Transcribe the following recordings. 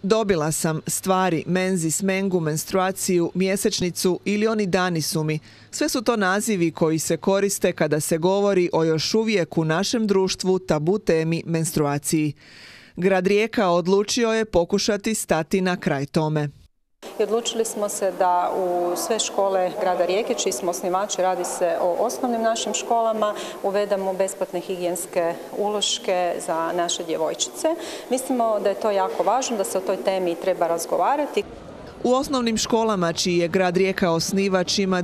Dobila sam stvari, menzis, mengu, menstruaciju, mjesečnicu ili oni dani su mi. Sve su to nazivi koji se koriste kada se govori o još uvijek u našem društvu tabu temi menstruaciji. Grad Rijeka odlučio je pokušati stati na kraj tome. I odlučili smo se da u sve škole grada Rijeke, čiji smo osnivači, radi se o osnovnim našim školama, uvedemo besplatne higijenske uloške za naše djevojčice. Mislimo da je to jako važno, da se o toj temi treba razgovarati. U osnovnim školama, čiji je grad Rijeka osnivač, ima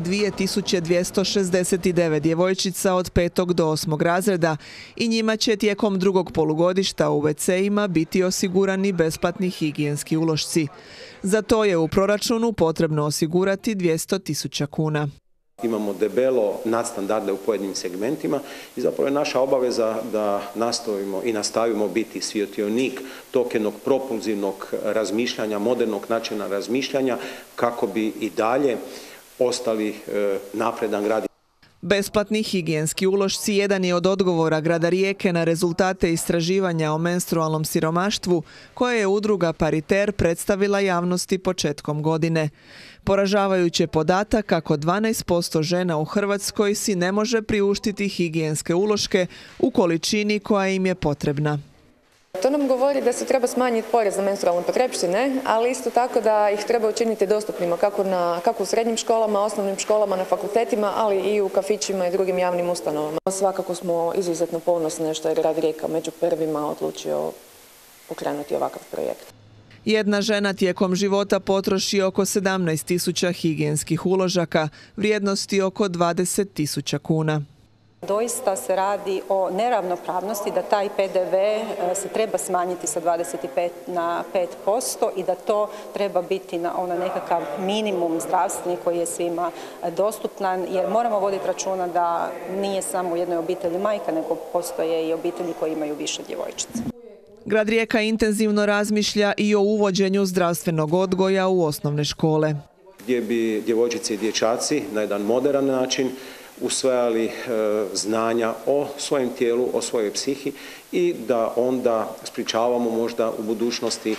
2269 djevojčica od 5. do 8. razreda i njima će tijekom drugog polugodišta u WC-ima biti osigurani besplatni higijenski ulošci. Za to je u proračunu potrebno osigurati 200.000 kuna. Imamo debelo nadstandarde u pojedinim segmentima i zapravo je naša obaveza da nastavimo i nastavimo biti svjetionik tog jednog propulzivnog razmišljanja, modernog načina razmišljanja kako bi i dalje ostali napredan grad. Besplatni higijenski ulošci jedan je od odgovora grada Rijeke na rezultate istraživanja o menstrualnom siromaštvu koje je udruga Pariter predstavila javnosti početkom godine. Poražavajuć je podatak kako 12% žena u Hrvatskoj si ne može priuštiti higijenske uloške u količini koja im je potrebna. To nam govori da se treba smanjiti porez na menstrualne potrepštine, ali isto tako da ih treba učiniti dostupnima kako u srednjim školama, osnovnim školama, na fakultetima, ali i u kafićima i drugim javnim ustanovama. Svakako smo izuzetno ponosni što je grad Rijeka među prvima odlučio pokrenuti ovakav projekt. Jedna žena tijekom života potroši oko 17.000 higijenskih uložaka, vrijednosti oko 20.000 kuna. Doista se radi o neravnopravnosti da taj PDV se treba smanjiti sa 25 na 5% i da to treba biti na nekakav minimum zdravstveni koji je svima dostupan, jer moramo voditi računa da nije samo u jednoj obitelji majka, nego postoje i obitelji koji imaju više djevojčica. Grad Rijeka intenzivno razmišlja i o uvođenju zdravstvenog odgoja u osnovne škole, gdje bi djevojčice i dječaci na jedan moderan način usvajali znanja o svojem tijelu, o svojoj psihi i da onda sprječavamo možda u budućnosti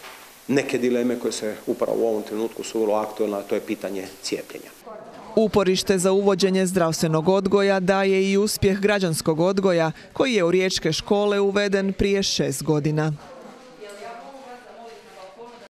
neke dileme koje se upravo u ovom trenutku su vrlo aktualne, a to je pitanje cijepljenja. Uporište za uvođenje zdravstvenog odgoja daje i uspjeh građanskog odgoja koji je u riječke škole uveden prije 6 godina.